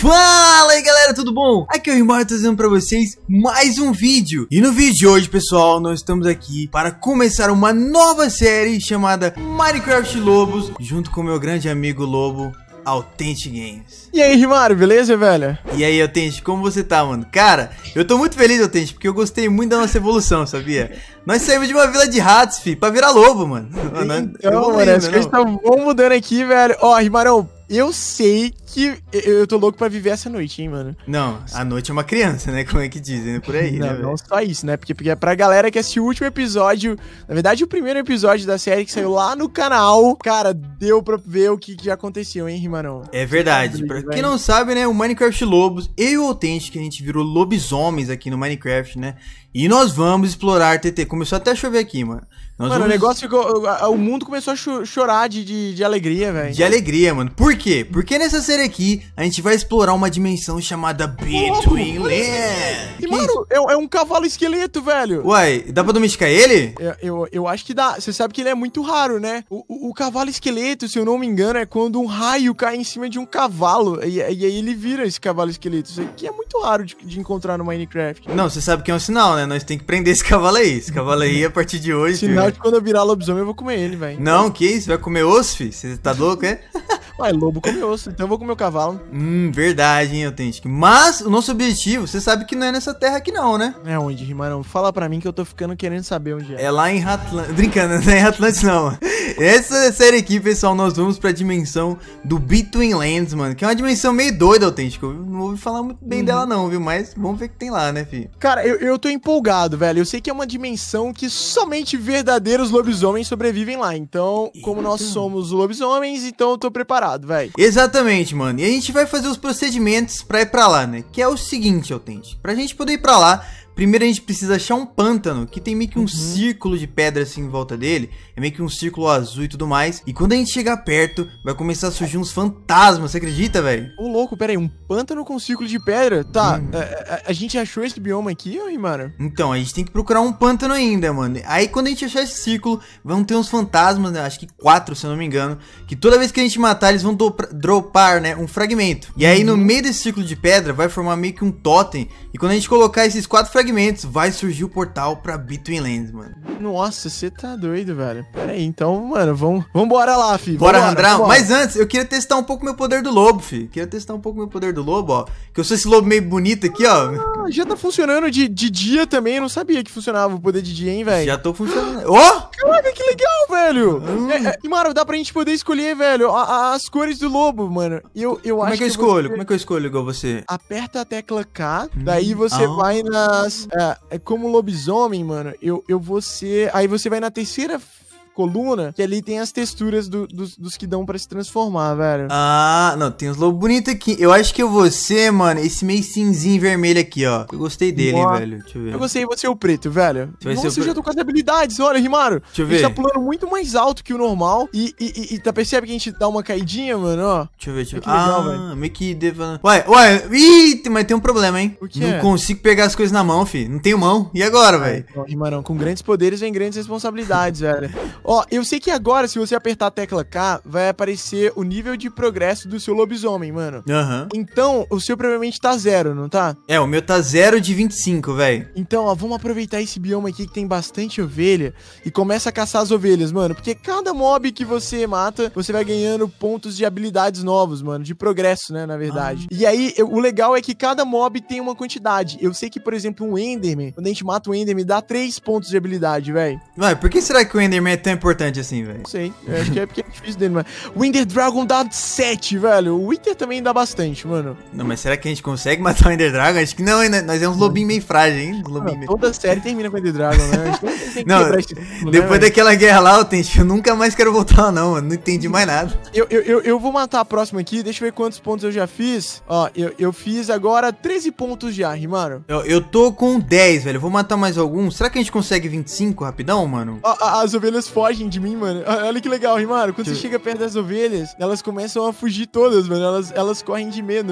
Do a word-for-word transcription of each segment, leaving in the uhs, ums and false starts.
Fala aí galera, tudo bom? Aqui é o Rimário trazendo pra vocês mais um vídeo. E no vídeo de hoje, pessoal, nós estamos aqui para começar uma nova série chamada Minecraft Lobos, junto com meu grande amigo Lobo, Authentic Games. E aí, Rimário, beleza, velho? E aí, Authentic, como você tá, mano? Cara, eu tô muito feliz, Authentic, porque eu gostei muito da nossa evolução, sabia? Nós saímos de uma vila de ratos, fi, pra virar lobo, mano. Então, mano, as coisas estão mudando aqui, velho. Ó, Rimarão, eu sei que eu tô louco pra viver essa noite, hein, mano. Não, a noite é uma criança, né? Como é que dizem, né? Por aí, não, né, não só isso, né? Porque, porque é pra galera que assistiu o último episódio, na verdade, o primeiro episódio da série que saiu lá no canal, cara, deu pra ver o que, que já aconteceu, hein, Rimarão? É verdade. Pra quem não sabe, né, o Minecraft Lobos, eu e o Authentic, a gente virou lobisomens aqui no Minecraft, né? E nós vamos explorar T T. Começou até a chover aqui, mano. Nós mano, vamos... o negócio ficou... O mundo começou a cho chorar de, de, de alegria, velho. De alegria, mano. Por quê? Porque nessa série aqui, a gente vai explorar uma dimensão chamada Between Lands. E, mano, é, é um cavalo esqueleto, velho. Uai, dá pra domesticar ele? Eu, eu, eu acho que dá. Você sabe que ele é muito raro, né? O, o, o cavalo esqueleto, se eu não me engano, é quando um raio cai em cima de um cavalo. E, e aí ele vira esse cavalo esqueleto. Isso aqui é muito raro de, de encontrar no Minecraft. Não, você sabe que é um sinal, né? Nós temos que prender esse cavalo aí. Esse cavalo aí, a partir de hoje... Sinal filho. de quando eu virar lobisomem, eu vou comer ele, velho. Não, que isso? Vai comer osso, filho? Você tá louco, é? Ué, lobo come osso, então eu vou comer o cavalo. Hum, verdade, hein, Authentic. Mas o nosso objetivo, você sabe que não é nessa terra aqui não, né? É onde, Rimarão? Fala pra mim que eu tô ficando querendo saber onde é. É lá em Atlantis. Brincando, não é em Atlantis não, mano. Essa série aqui, pessoal, nós vamos pra dimensão do Between Lands, mano. Que é uma dimensão meio doida, Authentic. Eu não ouvi falar muito bem uhum. dela não, viu? Mas vamos ver o que tem lá, né, filho? Cara, eu, eu tô empolgado, velho. Eu sei que é uma dimensão que somente verdadeiros lobisomens sobrevivem lá. Então, como nós somos lobisomens, então eu tô preparado, velho. Exatamente, mano. E a gente vai fazer os procedimentos pra ir pra lá, né? Que é o seguinte, Authentic. Pra gente poder ir pra lá, primeiro a gente precisa achar um pântano, que tem meio que um uhum. círculo de pedra assim em volta dele. É meio que um círculo azul e tudo mais. E quando a gente chegar perto, vai começar a surgir uns fantasmas, você acredita, velho? Ô, louco, pera aí, um pântano com um círculo de pedra? Tá, hum. a, a, a gente achou esse bioma aqui, ô, Rimário? Então, a gente tem que procurar um pântano ainda, mano. Aí quando a gente achar esse círculo, vão ter uns fantasmas, né? Acho que quatro, se eu não me engano. Que toda vez que a gente matar, eles vão dropar, né? Um fragmento. E aí uhum. no meio desse círculo de pedra, vai formar meio que um totem. E quando a gente colocar esses quatro fragmentos, vai surgir o portal pra Between Lands, mano. Nossa, você tá doido, velho. Pera aí, então, mano, vamos vambora lá, fi. Bora, Randrão. Mas antes, eu queria testar um pouco meu poder do lobo, fi. Queria testar um pouco meu poder do lobo, ó. Que eu sou esse lobo meio bonito aqui, ó. Ah, já tá funcionando de, de dia também. Eu não sabia que funcionava o poder de dia, hein, velho. Já tô funcionando. Ó! Oh! Caraca, que legal, velho. Hum. É, é, e, mano, dá pra gente poder escolher, velho, a, a, as cores do lobo, mano. Eu, eu Como acho é que eu que escolho? Você... Como é que eu escolho igual você? Aperta a tecla K, hum. daí você ah. vai nas... É, é como lobisomem, mano, eu, eu vou ser... Aí você vai na terceira coluna, que ali tem as texturas do, dos, dos que dão pra se transformar, velho. Ah, não, tem uns lobos bonitos aqui. Eu acho que eu vou ser, mano, esse meio cinzinho vermelho aqui, ó. Eu gostei dele, hein, velho. Deixa eu ver. Eu gostei, você é o preto, velho. Você Nossa, eu o... já tô com as habilidades, olha, Rimário. Deixa eu ver. A gente tá pulando muito mais alto que o normal. E, e, e, e tá, percebe que a gente dá uma caidinha, mano, ó. Deixa eu ver, deixa eu ver. Que legal, ah, velho. meio que deva... Ué, ué, ih, mas tem um problema, hein. O que Não é? consigo pegar as coisas na mão, fi. Não tenho mão. E agora, velho? Rimarão, com grandes poderes vem grandes responsabilidades, velho. Ó, eu sei que agora, se você apertar a tecla K, vai aparecer o nível de progresso do seu lobisomem, mano. Aham. Uhum. Então, o seu provavelmente tá zero, não tá? É, o meu tá zero de vinte e cinco, velho. Então, ó, vamos aproveitar esse bioma aqui que tem bastante ovelha e começa a caçar as ovelhas, mano. Porque cada mob que você mata, você vai ganhando pontos de habilidades novos, mano. De progresso, né, na verdade. Ah. E aí, eu, o legal é que cada mob tem uma quantidade. Eu sei que, por exemplo, um Enderman, quando a gente mata um Enderman, dá três pontos de habilidade, velho. Ué, por que será que o Enderman é tão importante assim, velho? Não sei. Eu acho que é porque é difícil dele, mano. O Ender Dragon dá sete, velho. O Wither também dá bastante, mano. Não, mas será que a gente consegue matar o Ender Dragon? Acho que não, hein? Nós é uns lobinhos meio frágeis, hein? Lobinho meio... Toda série termina com o Ender Dragon, né? A gente tem, tem que não, quebrar esse título, depois né, daquela guerra lá, eu, tenho, eu nunca mais quero voltar lá, não, mano. Não entendi mais nada. Eu, eu, eu, eu vou matar a próxima aqui. Deixa eu ver quantos pontos eu já fiz. Ó, eu, eu fiz agora treze pontos já, Rimário. Eu, eu tô com dez, velho. Eu vou matar mais alguns. Será que a gente consegue vinte e cinco rapidão, mano? Ó, as ovelhas fogem de mim, mano. Olha que legal, Rimário. Quando Deixa você eu... chega perto das ovelhas, elas começam a fugir todas, mano. Elas, elas correm de medo, mano.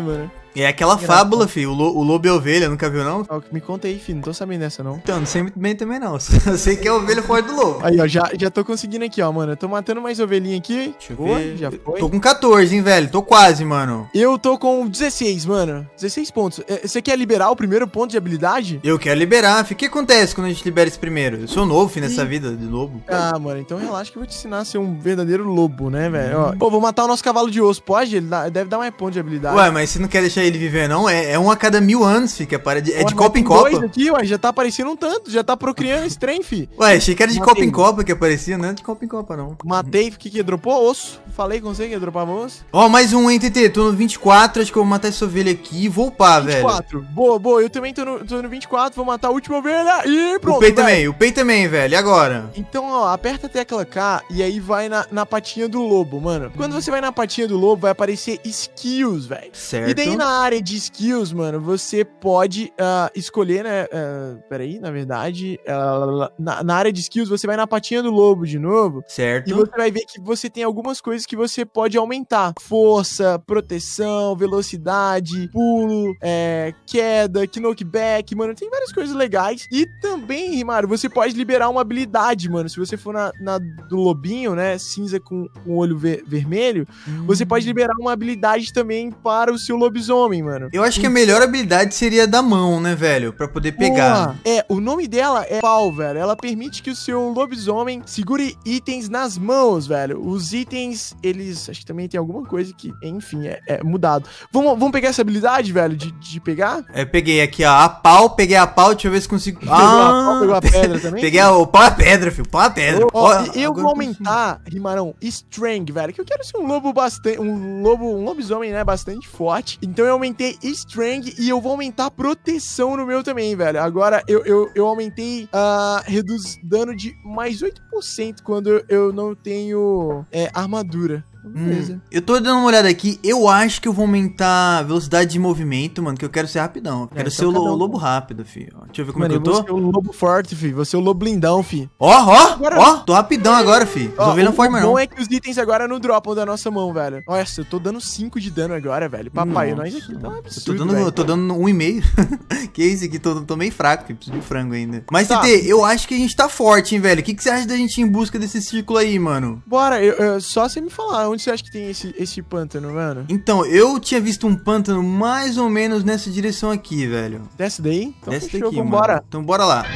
É aquela fábula, filho. O, lo, o lobo e a ovelha, nunca viu, não? Ó, me conta aí, filho. Não tô sabendo dessa, não. Então, não sei muito bem também, não. Eu sei que é a ovelha fora do lobo. Aí, ó, já, já tô conseguindo aqui, ó, mano. Eu tô matando mais ovelhinha aqui. Deixa eu Boa, ver. já foi. Tô com quatorze, hein, velho. Tô quase, mano. Eu tô com dezesseis, mano. dezesseis pontos. É, você quer liberar o primeiro ponto de habilidade? Eu quero liberar, filho. O que acontece quando a gente libera esse primeiro? Eu sou novo, filho, nessa Ih. vida de lobo. Ah, mano, então relaxa que eu vou te ensinar a ser um verdadeiro lobo, né, velho? Ó, pô, vou matar o nosso cavalo de osso. Pode? Ele dá- deve dar mais ponto de habilidade. Ué, mas você não quer deixar ele viver, não? É, é um a cada mil anos, filho, que para de, é Ué, de mas copa em tem dois copa. aqui, ué, já tá aparecendo um tanto, já tá procriando esse trem, fi. Ué, achei que era de Matei. copa em copa que aparecia, não é de copa em copa, não. Matei, o que que dropou? Osso. Falei com você que ia dropar osso. Ó, mais um, hein, T T. Tô no vinte e quatro, acho que eu vou matar essa ovelha aqui e vou upar, velho. vinte e quatro. Boa, boa. Eu também tô no, tô no vinte e quatro, vou matar a última ovelha e pronto. O Pei vai. também, o Pei também, velho. E agora? Então, ó, aperta a tecla K e aí vai na, na patinha do lobo, mano. Quando você vai na patinha do lobo, vai aparecer skills, velho. Certo. E daí na área de skills, mano, você pode ah, escolher, né? Uh, peraí, na verdade, ah, na, na área de skills, você vai na patinha do lobo de novo. Certo. E você vai ver que você tem algumas coisas que você pode aumentar. Força, proteção, velocidade, pulo, é, queda, knockback, mano. Tem várias coisas legais. E também, Rimário, você pode liberar uma habilidade, mano. Se você for na, na do lobinho, né, cinza com, com olho ver- vermelho, Hum. você pode liberar uma habilidade também para o seu lobisomem, mano. Eu acho que a melhor habilidade seria da mão, né, velho? Pra poder pegar. Boa. É, o nome dela é pau, velho. Ela permite que o seu lobisomem segure itens nas mãos, velho. Os itens, eles... Acho que também tem alguma coisa que, enfim, é, é mudado. Vamos, vamos pegar essa habilidade, velho, de, de pegar? Eu peguei aqui, ó, a pau, peguei a pau, deixa eu ver se consigo... Pegou a pau, pegou a pedra também? Peguei a, o pau a pedra, filho, pau a pedra. Ó, Ó, e eu agora vou aumentar, Rimarão, Strength, velho, que eu quero ser um lobo bastante, um lobo, um lobisomem, né, bastante forte. Então eu aumentei Strength e eu vou aumentar proteção no meu também, velho. Agora eu, eu, eu aumentei, uh, reduz dano de mais oito por cento quando eu não tenho é, armadura. Beleza. Hum, eu tô dando uma olhada aqui, eu acho que eu vou aumentar a velocidade de movimento, mano, que eu quero ser rapidão. Eu quero então ser o lo- cada um- lobo rápido, filho. Ó, deixa eu ver como Mano, é que eu Você tô. é o lobo forte, fi. Você é o lobo blindão, fi. Ó, ó, Agora- ó, tô rapidão agora, filho. As Ó, ovelhas não o formam, bom não. é que os itens agora não dropam da nossa mão, velho. Olha, eu tô dando cinco de dano agora, velho. Papai, Nossa. nós aqui tá um Eu absurdo, tô dando, velho. eu tô dando um e meio. Que isso aqui, tô, tô meio fraco, filho. Preciso de frango ainda. Mas, Tá. T T, eu acho que a gente tá forte, hein, velho. O que, que você acha da gente ir em busca desse círculo aí, mano? Bora, eu, eu- só você me falar, onde você acha que tem esse, esse pântano, mano? Então, eu tinha visto um pântano mais ou menos nessa direção aqui, velho. Desce daí? Então Desce fechou, daqui, vambora. mano. Então bora lá.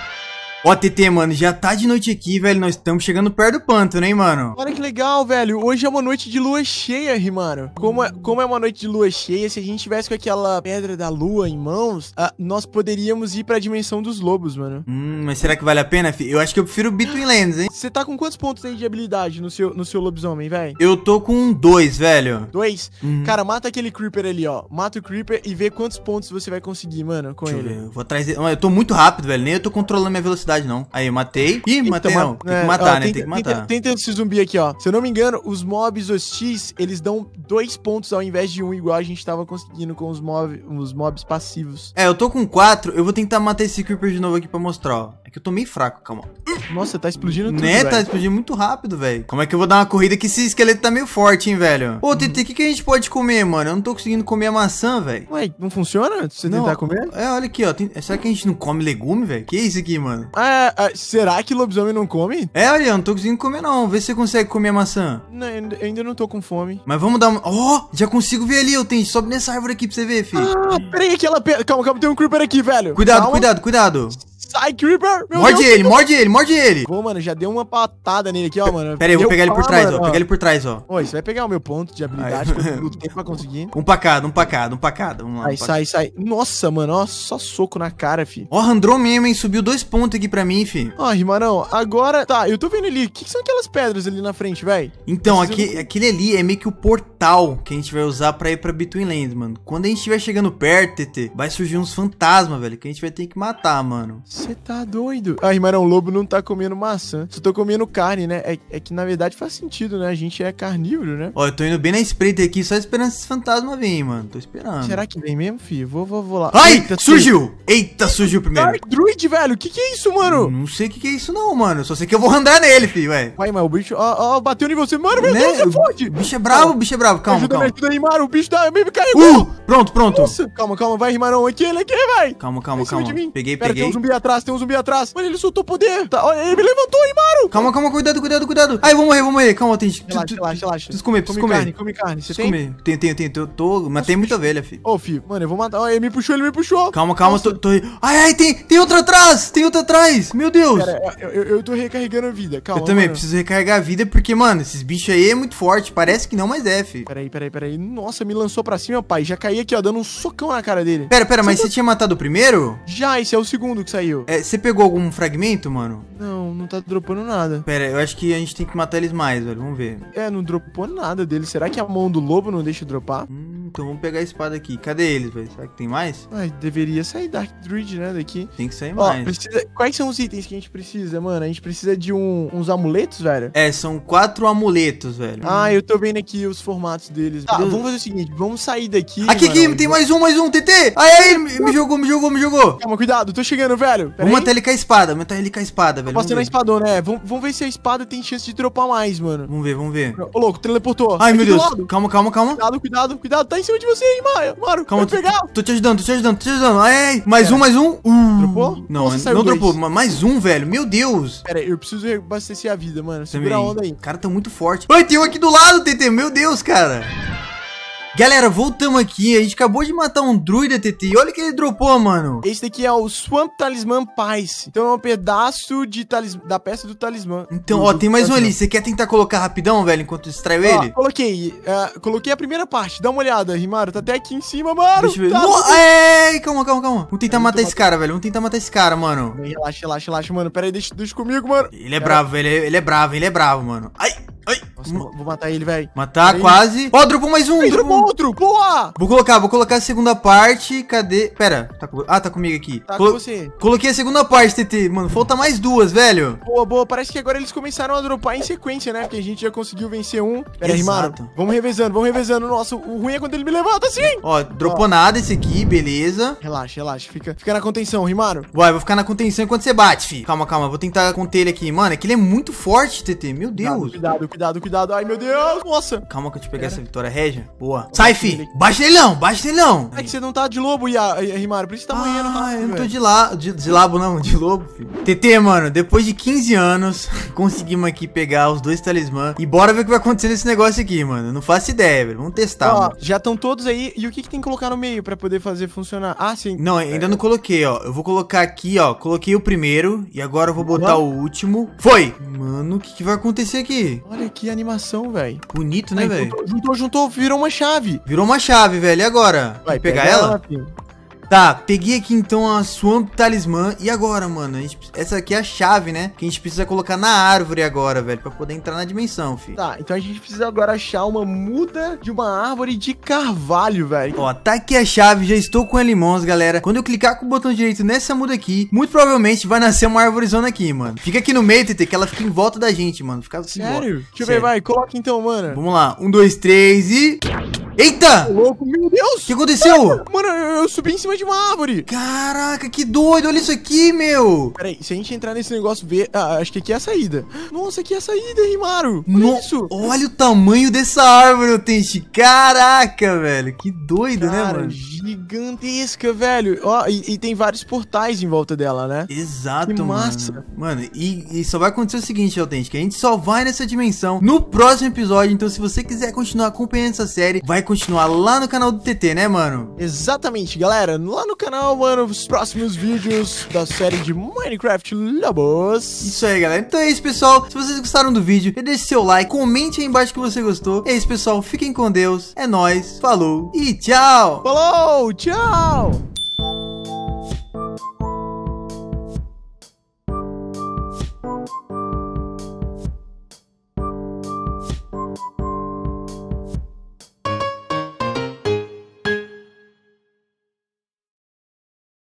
Ó, T T, mano, já tá de noite aqui, velho. Nós estamos chegando perto do pântano, hein, mano? Olha que legal, velho. Hoje é uma noite de lua cheia, Rimaro. Como é, como é uma noite de lua cheia, se a gente tivesse com aquela pedra da lua em mãos, ah, nós poderíamos ir pra dimensão dos lobos, mano. Hum, mas será que vale a pena, fi? Eu acho que eu prefiro Between Lands, hein? Você tá com quantos pontos aí de habilidade no seu, no seu lobisomem, velho? Eu tô com dois, velho. Dois? Uhum. Cara, mata aquele Creeper ali, ó. Mata o Creeper e vê quantos pontos você vai conseguir, mano, com Deixa eu ele. ver, eu vou atrás dele. Não, eu tô muito rápido, velho. Nem eu tô controlando minha velocidade, não. Aí, eu matei. Ih, matei Então, não. ma- Tem é, que matar, ó, né? tenta- Tem que matar. Tenta, tenta esse zumbi aqui, ó. Se eu não me engano, os mobs hostis, eles dão dois pontos ao invés de um, igual a gente tava conseguindo com os, mob, os mobs passivos. É, eu tô com quatro. Eu vou tentar matar esse Creeper de novo aqui pra mostrar, ó. É que eu tô meio fraco, calma. Nossa, tá explodindo tudo, Né, tá velho. explodindo muito rápido, velho. Como é que eu vou dar uma corrida que esse esqueleto tá meio forte, hein, velho? Ô, T T, o que, que a gente pode comer, mano? Eu não tô conseguindo comer a maçã, velho. Ué, não funciona? Se você Não, tentar comer? É, olha aqui, ó. Tem- Será que a gente não come legume, velho? Que isso aqui, mano? Ah, ah, será que lobisomem não come? É, olha, eu não tô conseguindo comer, não. Vê se você consegue comer a maçã. Não, eu ainda- eu ainda não tô com fome. Mas vamos dar uma... Ó, já consigo ver ali, eu tenho. Sobe nessa árvore aqui pra você ver, filho. Ah, peraí, aquela pedra. Calma, calma, tem um Creeper aqui, velho. Cuidado, Calma. cuidado, cuidado. Sai, Creeper! Meu Morde Deus. ele, morde ele, morde ele. Pô, mano, já deu uma patada nele aqui, ó, mano. Pera aí, eu vou Deu pegar ele por pá, trás, mano, ó. Pegar ele por trás, ó. Oi, você vai pegar o meu ponto de habilidade Ai. que eu lutei pra conseguir. Um pra cada, um pra cada, um pra cada. Vamos lá. Aí, um pra sai, sai. Nossa, mano, ó, só soco na cara, fi. Ó, Randron mesmo, hein? Subiu dois pontos aqui pra mim, fi. Ó, Rimarão, agora... Tá, eu tô vendo ali. O que, que são aquelas pedras ali na frente, velho? Então, Preciso- aqui, aquele ali é meio que o portal que a gente vai usar pra ir pra Between Lands, mano. Quando a gente estiver chegando perto, T T, vai surgir uns fantasmas, velho, que a gente vai ter que matar, mano. Você tá doido? Ah, Rimarão, o lobo não tá comendo maçã. Só tô comendo carne, né? É, é que na verdade faz sentido, né? A gente é carnívoro, né? Ó, eu tô indo bem na espreita aqui, só esperando esses fantasmas virem, mano. Tô esperando. Será que vem mesmo, filho? Vou, vou, vou lá. Ai, Eita, surgiu! Eita, surgiu primeiro. Dark Druid, velho. O que que é isso, mano? Não sei o que, que é isso não, mano. Só sei que eu vou andar nele, filho, ué. Vai, mas o bicho, ó, ó, bateu em você. Mano, meu Né? Deus, você fode. O bicho é bravo, o bicho é bravo. Calma, ajuda, calma. me ajuda aí, Maru. O bicho tá, me carregou. Uh, pronto, pronto. Nossa, calma, calma. Vai, Rimarão. Aqui, ele aqui, vai. Calma, calma, Em cima calma. de mim. Peguei, Pera, peguei. tem um zumbi atrás, tem um zumbi atrás. Mano, ele soltou poder. Tá, olha, ele me levantou, hein, Maru. Calma, calma, cuidado, cuidado, cuidado. Ai, vou morrer, vou morrer. Calma, tem. Relaxa, relaxa, relaxa. Preciso comer, preciso come comer. carne, come carne. Você Preciso tem? comer. Tenho, tenho, tenho. Tô, tô... Matei muita ovelha, filho. Ô, filho, mano, eu vou matar. Ó, ele me puxou, ele me puxou. Calma, calma, Nossa. tô, tô... Ai, ai, tem, tem outra atrás! Tem outra atrás! Meu Deus! Pera, eu, eu, eu tô recarregando a vida, calma. eu também mano. preciso recarregar a vida porque, mano, esses bichos aí é muito forte. Parece que não, mas é, filho. Peraí, peraí, peraí. Nossa, me lançou pra cima, pai. Já caí aqui, ó, dando um socão na cara dele. Pera, pera, mas Você você tinha matado o primeiro? Já, esse é o segundo que saiu. É, você pegou algum fragmento, mano? Não, não tá dropando nada. Pera, eu acho que a gente tem que matar eles mais, velho. Vamos ver. É, não dropou nada dele. Será que a mão do lobo não deixa dropar? Hum, então vamos pegar a espada aqui. Cadê eles, velho? Será que tem mais? Ai, deveria sair Dark Druid, né, daqui. Tem que sair Ó, mais. precisa... quais são os itens que a gente precisa, mano? A gente precisa de um- uns amuletos, velho? É, são quatro amuletos, velho. Ah, eu tô vendo aqui os formatos deles. Tá, Deus. vamos fazer o seguinte, vamos sair daqui. Aqui, aqui, mano. tem mais um, mais um, T T! Ai, ai, me, me jogou, me jogou, me jogou! Calma, cuidado, tô chegando, velho. Pera Vamos aí. matar ele com a espada, matar ele com a espada, velho. Tô Vamos passando a ver. espadona, é. Vamos, vamos ver se a espada tem chance de dropar mais, mano. Vamos ver, vamos ver. Ô, louco, teleportou. Ai, Aqui meu do Deus. lado. Calma, calma, calma. Cuidado, cuidado, cuidado. Tá em cima de você, hein, Maio. Maro, Calma, vai tô, pegar. tô te ajudando, tô te ajudando, tô te ajudando. Ai, ai. Mais um, mais um. Uh. Dropou? Não, Nossa, saiu não dois. dropou. mas Mais um, velho. Meu Deus. Pera aí, eu preciso abastecer a vida, mano. Segura Também. a onda aí. O cara tá muito forte. Ai, tem um aqui do lado, T T. Meu Deus, cara. Galera, voltamos aqui. A gente acabou de matar um druida, T T. E olha o que ele dropou, mano. Esse daqui é o Swamp Talismã Pice. Então é um pedaço de talis... da peça do talismã. Então, Do- ó, do tem mais um talismã. ali. Você quer tentar colocar rapidão, velho, enquanto eu distraio Ó, ele? coloquei. é, coloquei a primeira parte. Dá uma olhada, Rimaru. Tá até aqui em cima, mano. Deixa eu ver. Tá, No... tudo- Ai, calma, calma, calma. Vamos tentar Aí, matar tô esse cara, velho. Vamos tentar matar esse cara, mano. Relaxa, relaxa, relaxa, mano. Pera aí, deixa, deixa comigo, mano. Ele é bravo, velho. Ele é bravo, ele é bravo, mano. Ai, ai. Nossa, vou, vou matar ele, velho. Matar, Pera aí. quase. Ó, dropou mais um. Ai, dropou dropou um. outro. Boa! Vou colocar, vou colocar a segunda parte. Cadê? Pera. Tá com... Ah, tá comigo aqui. Tá Colo- com você. Coloquei a segunda parte, T T. Mano, falta mais duas, velho. Boa, boa. Parece que agora eles começaram a dropar em sequência, né? Porque a gente já conseguiu vencer um. Pera aí, Rimaru. Exato. Vamos revezando, vamos revezando. Nossa, o ruim é quando ele me levanta assim. Ó, dropou nada esse aqui, beleza. Relaxa, relaxa. Fica, fica na contenção, Rimaru. Vai, vou ficar na contenção enquanto você bate, fi. Calma, calma. Vou tentar conter ele aqui. Mano, é que ele é muito forte, T T. Meu Deus. Cuidado, cuidado, cuidado. Ai, meu Deus. Nossa. Calma que eu te pegar Pera. essa vitória régia. Boa. Sai, fi. Bate nele não, bate nele não. É que você não tá de lobo, Ia, Ia- Rimaru. Por isso você tá morrendo Ah, rápido, eu não tô velho. de, la... de, de labo não, de lobo, filho. T T, mano, depois de quinze anos, conseguimos aqui pegar os dois talismãs. E bora ver o que vai acontecer nesse negócio aqui, mano. Eu não faço ideia, velho. Vamos testar, Ó, mano. já estão todos aí. E o que, que tem que colocar no meio pra poder fazer funcionar? Ah, sim. Não, ainda não coloquei, ó. Eu vou colocar aqui, ó. Coloquei o primeiro e agora eu vou botar o último. Foi! Mano, o que, que vai acontecer aqui? Olha que animação, velho. Bonito, né, Aí, velho? juntou, juntou, juntou, virou uma chave. Virou uma chave, velho. E agora? Vai, pegar pega ela? filho. Tá, peguei aqui então a Swamp Talismã. E agora, mano? A gente, essa aqui é a chave, né? Que a gente precisa colocar na árvore agora, velho. Pra poder entrar na dimensão, filho. Tá, então a gente precisa agora achar uma muda de uma árvore de carvalho, velho. Ó, tá aqui a chave, já estou com ela em mãos, galera. Quando eu clicar com o botão direito nessa muda aqui, muito provavelmente vai nascer uma árvorezona aqui, mano. Fica aqui no meio, T T, que ela fica em volta da gente, mano. Fica assim, Sério? ó. Deixa eu Sério. ver, vai. Coloca então, mano. Vamos lá, um, dois, três e... Eita! Ô, louco, meu Deus! O que aconteceu? Mano, eu, eu subi em cima de uma árvore. Caraca, que doido, olha isso aqui, meu. Peraí, se a gente entrar nesse negócio, ver... Ah, acho que aqui é a saída. Nossa, aqui é a saída, Rimaru. Olha No- isso. Olha o tamanho dessa árvore, Tente. Caraca, velho. Que doido, né, Cara, mano? gigantesca, velho. Ó, e, e tem vários portais em volta dela, né? Exato, Que mano. massa. Mano, e, e só vai acontecer o seguinte, Autêntica. A gente só vai nessa dimensão no próximo episódio. Então, se você quiser continuar acompanhando essa série, vai continuar lá no canal do T T, né, mano? Exatamente, galera. Lá no canal, mano, os próximos vídeos da série de Minecraft Lobos. Isso aí, galera. Então é isso, pessoal. Se vocês gostaram do vídeo, deixe seu like, comente aí embaixo que você gostou. É isso, pessoal. Fiquem com Deus. É nóis. Falou e tchau. Falou, tchau!